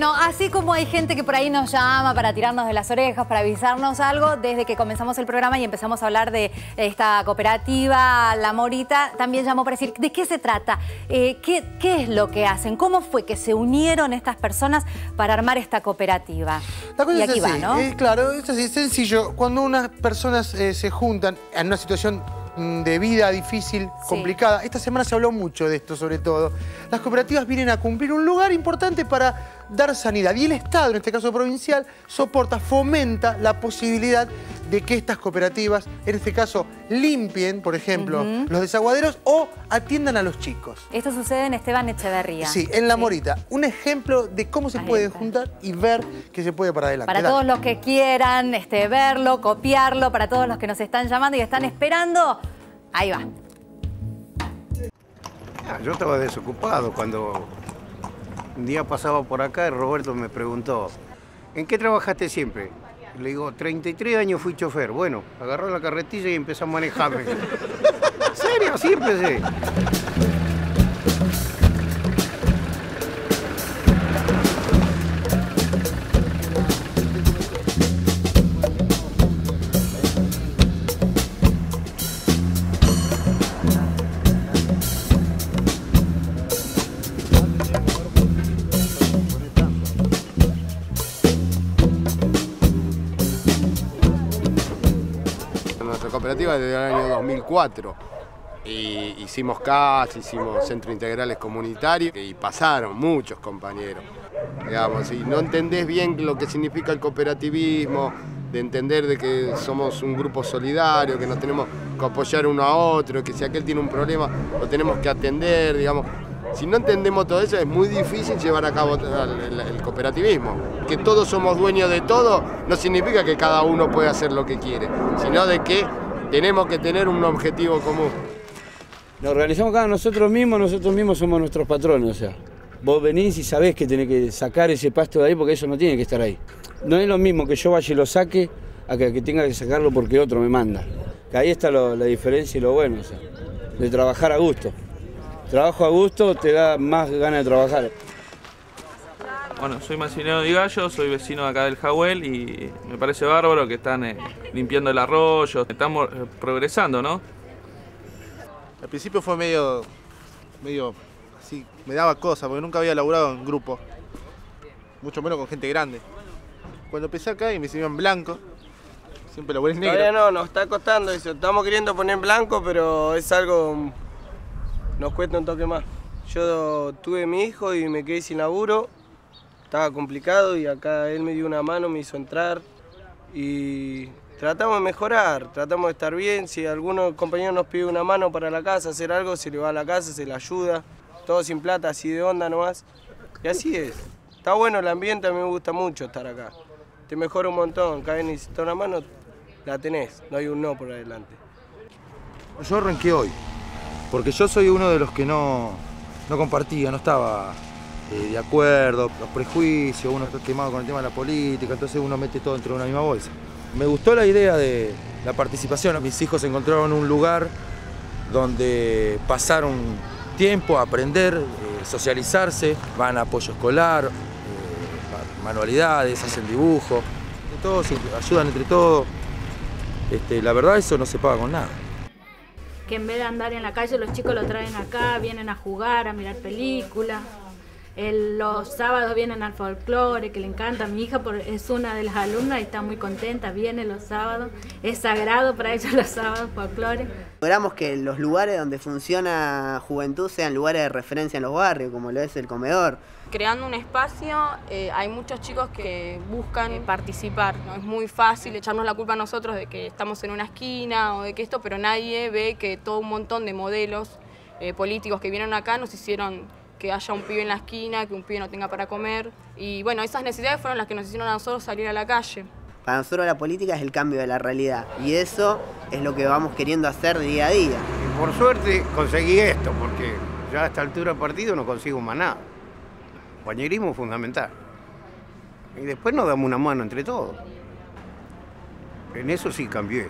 Bueno, así como hay gente que por ahí nos llama para tirarnos de las orejas, para avisarnos algo, desde que comenzamos el programa y empezamos a hablar de esta cooperativa La Morita, también llamó para decir, ¿de qué se trata? ¿Qué es lo que hacen? ¿Cómo fue que se unieron estas personas para armar esta cooperativa? La cosa y es aquí así, va, ¿no? Claro, es así, es sencillo. Cuando unas personas se juntan en una situación de vida difícil, complicada. Esta semana se habló mucho de esto, sobre todo. Las cooperativas vienen a cumplir un lugar importante para dar sanidad. Y el Estado, en este caso provincial, soporta, fomenta la posibilidad de que estas cooperativas, en este caso, limpien, por ejemplo, los desaguaderos o atiendan a los chicos. Esto sucede en Esteban Echeverría. Sí, en La Morita. Un ejemplo de cómo se pueden juntar y ver que se puede para adelante. Para todos los que quieran verlo, copiarlo, para todos los que nos están llamando y están esperando, ahí va. Yo estaba desocupado cuando un día pasaba por acá y Roberto me preguntó, ¿en qué trabajaste siempre? Le digo, 33 años fui chofer. Bueno, agarró la carretilla y empezó a manejarme. ¿En serio? Así empecé. Nuestra cooperativa desde el año 2004 y hicimos CAS, hicimos centros integrales comunitarios y pasaron muchos compañeros. Digamos, si no entendés bien lo que significa el cooperativismo, de entender de que somos un grupo solidario, que nos tenemos que apoyar uno a otro, que si aquel tiene un problema lo tenemos que atender, digamos. Si no entendemos todo eso es muy difícil llevar a cabo el cooperativismo. Que todos somos dueños de todo no significa que cada uno puede hacer lo que quiere, sino de que tenemos que tener un objetivo común. Nos organizamos cada nosotros mismos somos nuestros patrones, o sea, vos venís y sabés que tenés que sacar ese pasto de ahí porque eso no tiene que estar ahí. No es lo mismo que yo vaya y lo saque a que tenga que sacarlo porque otro me manda. Que ahí está la diferencia y lo bueno, o sea, de trabajar a gusto. Trabajo a gusto te da más ganas de trabajar. Bueno, soy Maximiliano Di Gallo, soy vecino de acá del Jahuel y me parece bárbaro que están limpiando el arroyo, estamos progresando, ¿no? Al principio fue medio así, me daba cosas porque nunca había laburado en grupo, mucho menos con gente grande. Cuando empecé acá y me hicieron en blanco, siempre laburé en negro. Todavía no, nos está costando eso, estamos queriendo poner en blanco, pero es algo, nos cuesta un toque más. Yo tuve mi hijo y me quedé sin laburo, estaba complicado y acá él me dio una mano, me hizo entrar y tratamos de mejorar, tratamos de estar bien. Si alguno compañero nos pide una mano para la casa, hacer algo, se le va a la casa, se le ayuda, todo sin plata, así de onda nomás. Y así es. Está bueno el ambiente, a mí me gusta mucho estar acá. Te mejora un montón, cada vez necesitas una mano, la tenés, no hay un no por adelante. Yo arranqué hoy, porque yo soy uno de los que no compartía, no estaba de acuerdo, los prejuicios, uno está quemado con el tema de la política, entonces uno mete todo dentro de una misma bolsa. Me gustó la idea de la participación. Mis hijos encontraron un lugar donde pasaron tiempo a aprender, socializarse, van a apoyo escolar, manualidades, hacen dibujo, todos se ayudan entre todos. La verdad eso no se paga con nada. Que en vez de andar en la calle los chicos lo traen acá, vienen a jugar, a mirar películas. Los sábados vienen al folclore, que le encanta. Mi hija es una de las alumnas y está muy contenta, viene los sábados. Es sagrado para ella los sábados, folclore. Logramos que los lugares donde funciona Juventud sean lugares de referencia en los barrios, como lo es el comedor. Creando un espacio, hay muchos chicos que buscan participar, ¿no? Es muy fácil echarnos la culpa a nosotros de que estamos en una esquina o de que esto, pero nadie ve que todo un montón de modelos políticos que vinieron acá nos hicieron que haya un pibe en la esquina, que un pibe no tenga para comer. Y bueno, esas necesidades fueron las que nos hicieron a nosotros salir a la calle. Para nosotros la política es el cambio de la realidad y eso es lo que vamos queriendo hacer día a día. Y por suerte conseguí esto, porque ya a esta altura del partido no consigo más nada. Compañerismo fundamental. Y después nos damos una mano entre todos. En eso sí cambié.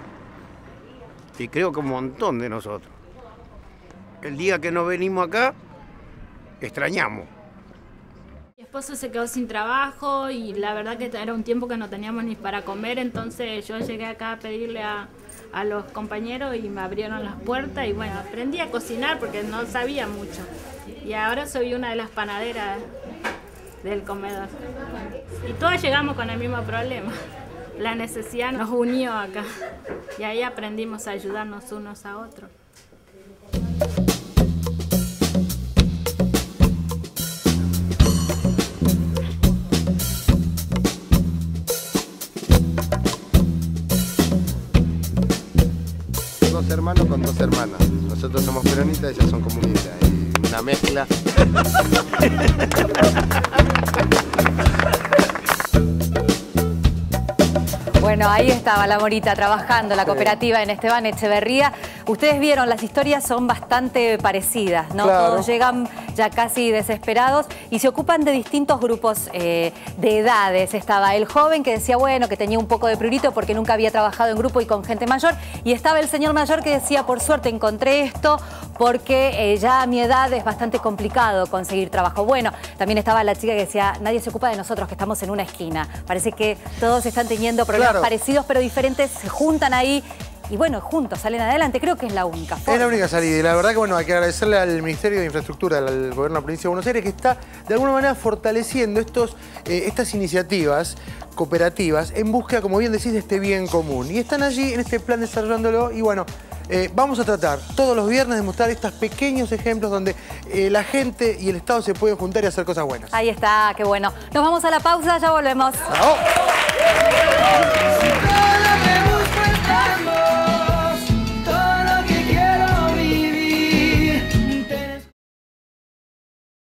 Y creo que un montón de nosotros. El día que no venimos acá, extrañamos. esposo se quedó sin trabajo y la verdad que era un tiempo que no teníamos ni para comer, entonces yo llegué acá a pedirle a los compañeros y me abrieron las puertas y bueno, aprendí a cocinar porque no sabía mucho. Y ahora soy una de las panaderas del comedor. Y todos llegamos con el mismo problema. La necesidad nos unió acá y ahí aprendimos a ayudarnos unos a otros. Dos hermanos con dos hermanas. Nosotros somos peronistas, ellas son comunistas. Y una mezcla. Bueno, ahí estaba la Morita trabajando, la cooperativa en Esteban Echeverría. Ustedes vieron, las historias son bastante parecidas, ¿no? Claro. Todos llegan ya casi desesperados y se ocupan de distintos grupos de edades. Estaba el joven que decía, bueno, que tenía un poco de prurito porque nunca había trabajado en grupo y con gente mayor. Y estaba el señor mayor que decía, por suerte encontré esto porque ya a mi edad es bastante complicado conseguir trabajo. Bueno, también estaba la chica que decía, nadie se ocupa de nosotros que estamos en una esquina. Parece que todos están teniendo problemas parecidos pero diferentes, se juntan ahí y bueno, juntos salen adelante. Creo que es la única forma. Es la única salida y la verdad que bueno, hay que agradecerle al Ministerio de Infraestructura, al Gobierno de la Provincia de Buenos Aires, que está de alguna manera fortaleciendo estas iniciativas cooperativas en búsqueda, como bien decís, de este bien común. Y están allí en este plan desarrollándolo y bueno, vamos a tratar todos los viernes de mostrar estos pequeños ejemplos donde la gente y el Estado se pueden juntar y hacer cosas buenas. Ahí está, qué bueno. Nos vamos a la pausa, ya volvemos. ¡Chao!